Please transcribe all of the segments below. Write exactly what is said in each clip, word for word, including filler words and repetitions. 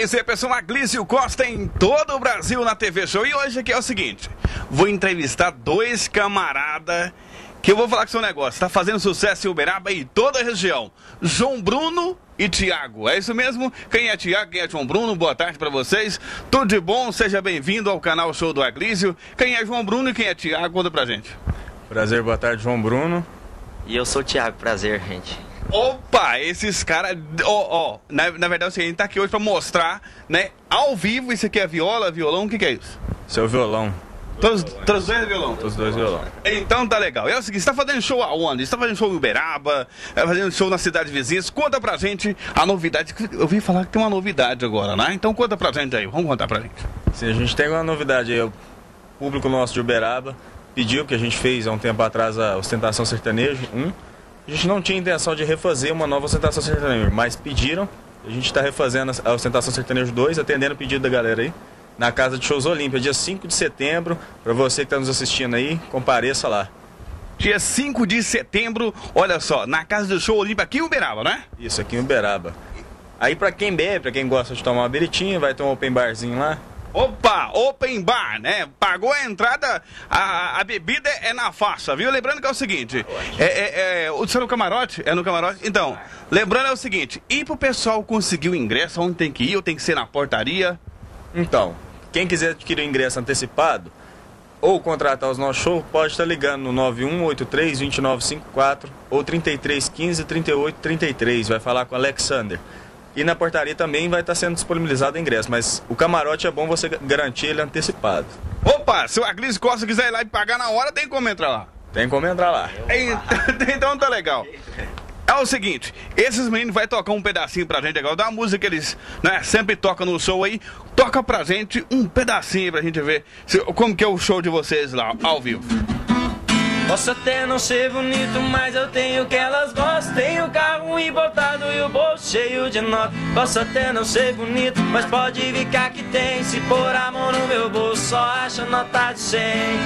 isso aí, pessoal. Aglício Costa em todo o Brasil na T V Show. E hoje aqui é o seguinte: vou entrevistar dois camaradas que eu vou falar que seu negócio tá fazendo sucesso em Uberaba e toda a região. João Bruno e Thiago. É isso mesmo? Quem é Thiago, quem é João Bruno? Boa tarde pra vocês. Tudo de bom? Seja bem-vindo ao canal Show do Aglício. Quem é João Bruno e quem é Thiago? Conta pra gente. Prazer, boa tarde, João Bruno. E eu sou o Thiago, prazer, gente. Opa, esses caras, ó, ó, na, na verdade a gente tá aqui hoje pra mostrar, né, ao vivo. Isso aqui é viola, violão, o que que é isso? Isso é o violão. Todos, todos os dois violão? Todos os dois violão. Então tá legal. É o seguinte, você tá fazendo show aonde? Você tá fazendo show em Uberaba, tá fazendo show na cidade vizinha? Conta pra gente a novidade. Eu ouvi falar que tem uma novidade agora, né? Então conta pra gente aí, vamos contar pra gente. Sim, a gente tem uma novidade aí. O público nosso de Uberaba pediu, que a gente fez há um tempo atrás a Ostentação Sertanejo um. A gente não tinha intenção de refazer uma nova Ostentação Sertanejo, mas pediram. A gente está refazendo a Ostentação Sertanejo dois, atendendo o pedido da galera aí, na Casa de Shows Olímpia, dia cinco de setembro. Para você que está nos assistindo aí, compareça lá. Dia cinco de setembro, olha só, na Casa do Show Olímpia, aqui em Uberaba, né? Isso, aqui em Uberaba. Aí para quem bebe, para quem gosta de tomar uma beritinha, vai ter um open barzinho lá. Opa, open bar, né? Pagou a entrada, a, a bebida é na faixa, viu? Lembrando que é o seguinte, é, é, é, o seu no camarote? É no camarote? Então, lembrando é o seguinte, e pro pessoal conseguir o ingresso, onde tem que ir ou tem que ser na portaria? Então, quem quiser adquirir o ingresso antecipado ou contratar os nossos shows, pode estar ligando no nove um oito três, dois nove cinco quatro ou trinta e três quinze, trinta e oito trinta e três, vai falar com o Alexander. E na portaria também vai estar sendo disponibilizado o ingresso, mas o camarote é bom você garantir ele antecipado. Opa, se o Aglício Costa quiser ir lá e pagar na hora, tem como entrar lá? Tem como entrar lá. Então tá legal. É o seguinte, esses meninos vão tocar um pedacinho pra gente agora, da música que eles, né, sempre tocam no show aí. Toca pra gente um pedacinho pra gente ver se, como que é o show de vocês lá, ao vivo. Posso até não ser bonito, mas eu tenho o que elas gostam. Tenho o carro embotado e o bolso cheio de nota. Posso até não ser bonito, mas pode ficar que tem. Se pôr a mão no meu bolso, só acha nota de cem.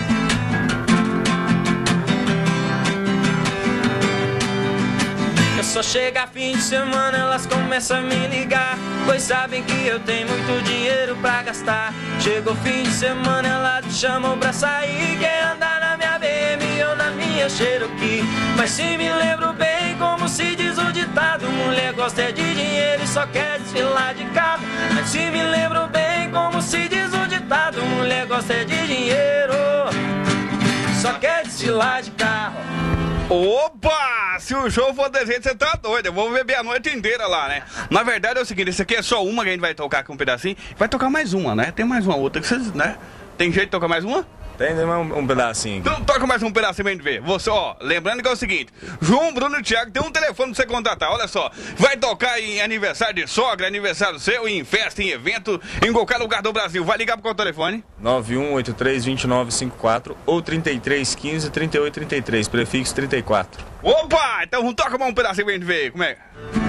Eu só chega fim de semana, elas começam a me ligar, pois sabem que eu tenho muito dinheiro pra gastar. Chegou fim de semana, elas me chamam pra sair. Quer andar na minha B M ou na minha Cherokee? Mas se me lembro bem, como se diz o ditado, mulher gosta é de dinheiro e só quer desfilar de carro. Mas se me lembro bem, como se diz o ditado, mulher gosta é de dinheiro, só quer desfilar de carro. Opa! Se o show for desse jeito, você tá doido. Eu vou beber a noite inteira lá, né? Na verdade é o seguinte, esse aqui é só uma que a gente vai tocar aqui um pedacinho. Vai tocar mais uma, né? Tem mais uma outra que vocês, né? Tem jeito de tocar mais uma? Tem um, um pedacinho aqui. Então toca mais um pedacinho pra gente ver. Você, ó, lembrando que é o seguinte, João Bruno e Thiago tem um telefone pra você contratar. Olha só, vai tocar em aniversário de sogra, aniversário seu, em festa, em evento, em qualquer lugar do Brasil. Vai ligar pro qual telefone? nove um oito três, dois nove cinco quatro ou trinta e três quinze, trinta e oito trinta e três, prefixo trinta e quatro. Opa! Então toca mais um pedacinho pra gente ver como é.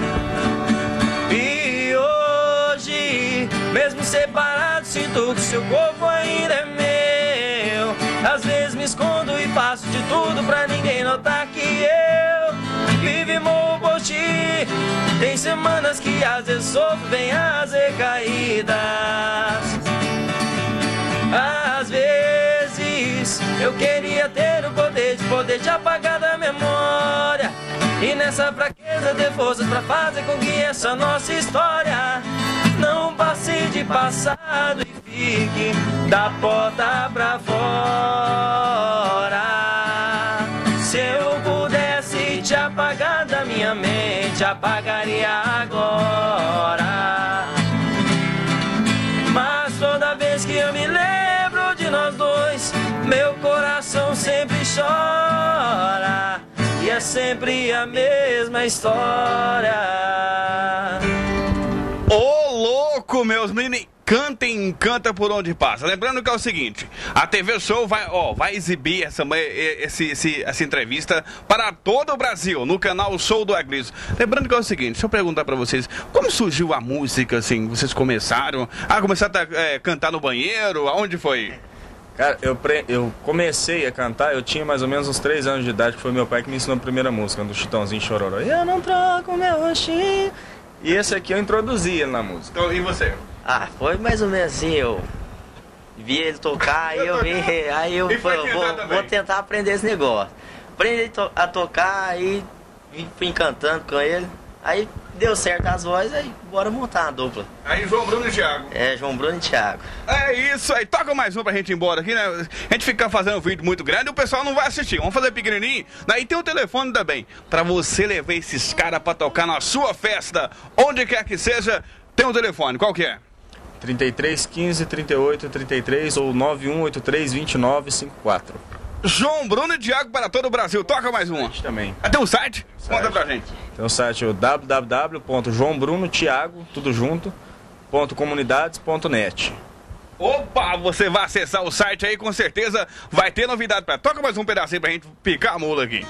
E hoje, mesmo separado, sinto que seu corpo ainda é meu. Às vezes me escondo e faço de tudo pra ninguém notar que eu vivo e morro por ti. Tem semanas que às vezes sofro bem as recaídas. Às vezes eu queria ter o poder de poder te apagar da memória, e nessa fraqueza ter forças pra fazer com que essa nossa história não passe de passado e fique da porta pra fora. Se eu pudesse te apagar da minha mente, apagaria agora. Mas toda vez que eu me lembro de nós dois, meu coração sempre chora, e é sempre a mesma história. Ô louco, meus meninos, cantem, canta por onde passa. Lembrando que é o seguinte, a T V Show vai, ó, vai exibir essa, esse, esse, essa entrevista para todo o Brasil, no canal Show do Aglício. Lembrando que é o seguinte, deixa eu perguntar pra vocês, como surgiu a música, assim, vocês começaram? Ah, começaram a é, cantar no banheiro? Aonde foi? Cara, eu, pre... eu comecei a cantar, eu tinha mais ou menos uns três anos de idade, que foi meu pai que me ensinou a primeira música, do Chitãozinho Chororó. Eu não troco meu rostinho. E esse aqui eu introduzi ele na música. Então, e você? Ah, foi mais ou menos assim, eu vi ele tocar, aí eu vi, aí eu E foi falei, tentar vou, também? vou tentar aprender esse negócio. Aprendi to- a tocar, aí vim- fui encantando com ele, aí deu certo as vozes, aí bora montar uma dupla. Aí, João Bruno e Thiago. É, João Bruno e Thiago. É isso aí, toca mais um pra gente ir embora aqui, né? A gente fica fazendo um vídeo muito grande e o pessoal não vai assistir. Vamos fazer pequenininho. Daí tem o telefone também. Pra você levar esses caras pra tocar na sua festa, onde quer que seja, tem um telefone. Qual que é? trinta e três, quinze, trinta e oito, trinta e três ou nove um oito três, dois nove cinco quatro. João Bruno e Thiago para todo o Brasil. Toca mais uma. Também. Ah, tem um site? Site. Conta pra gente. Tem o site o w w w ponto joão bruno thiago, tudo junto, ponto comunidades ponto net. Opa, você vai acessar o site aí, com certeza vai ter novidade pra... Toca mais um pedacinho pra gente picar a mula aqui.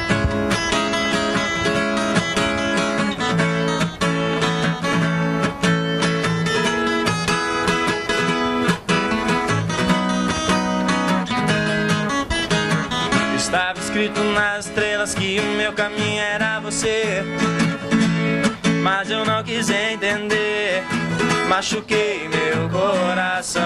Estava escrito nas estrelas que o meu caminho era você, mas eu não quis entender, machuquei meu coração.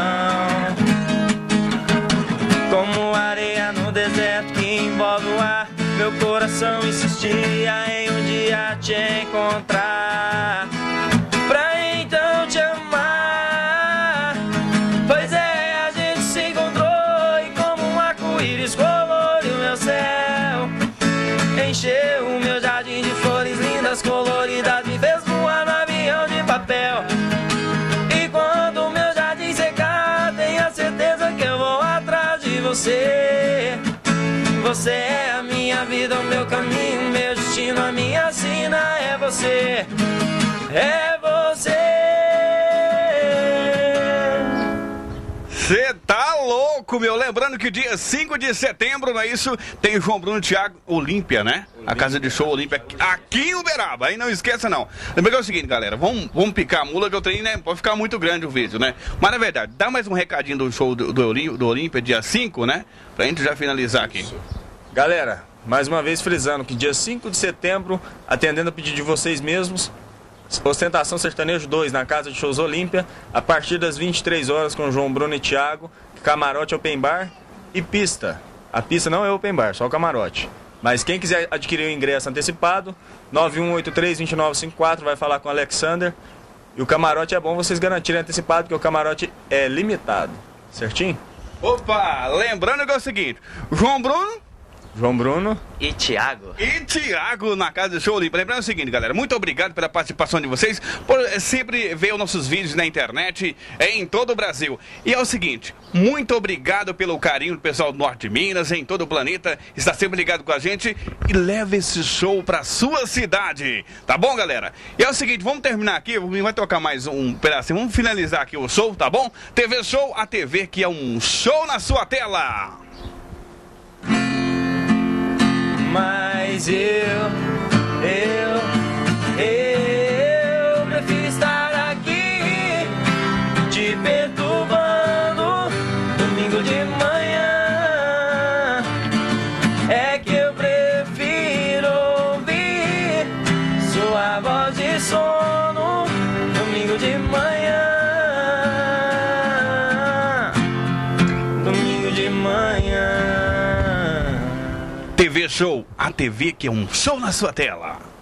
Como areia no deserto que envolve o ar, meu coração insistia em um dia te encontrar, pra então te amar. Pois é, a gente se encontrou e como um arco-íris coloriu meu céu, encheu o meu jardim de flores lindas, coloridas, me fez voar no avião de papel. E quando o meu jardim secar, tenha certeza que eu vou atrás de você. Você é a minha vida, o meu caminho, meu destino, a minha sina é você. É você. Você tá louco, meu. Lembrando que dia cinco de setembro, não é isso? Tem o João Bruno e Thiago Olímpia, né? A casa de show Olímpia aqui em Uberaba. Aí não esqueça, não. Lembrando que é o seguinte, galera. Vamos, vamos picar a mula que eu tenho, né? Pode ficar muito grande o vídeo, né? Mas na verdade, dá mais um recadinho do show do, do, Olí- do Olímpia, dia cinco, né? Pra gente já finalizar aqui. Galera, mais uma vez frisando que dia cinco de setembro, atendendo a pedido de vocês mesmos, Ostentação Sertanejo dois na Casa de Shows Olímpia, a partir das vinte e três horas com João Bruno e Thiago, camarote open bar e pista. A pista não é open bar, só o camarote. Mas quem quiser adquirir o ingresso antecipado, nove um oito três, dois nove cinco quatro, vai falar com o Alexander. E o camarote é bom vocês garantirem antecipado, porque o camarote é limitado. Certinho? Opa, lembrando que é o seguinte, João Bruno João Bruno E Thiago? e Thiago na Casa do Show Olímpia. Lembrando o seguinte, galera, muito obrigado pela participação de vocês, por sempre ver os nossos vídeos na internet, em todo o Brasil. E é o seguinte, muito obrigado pelo carinho do pessoal do Norte de Minas, em todo o planeta, está sempre ligado com a gente e leva esse show pra sua cidade, tá bom, galera? E é o seguinte, vamos terminar aqui, vai tocar mais um pedacinho, vamos finalizar aqui o show, tá bom? T V Show, a T V que é um show na sua tela. Mas eu, eu, eu prefiro estar aqui te perturbando domingo de manhã. É que eu prefiro ouvir sua voz de sono domingo de manhã. Domingo de manhã. T V Show, a T V que é um show na sua tela.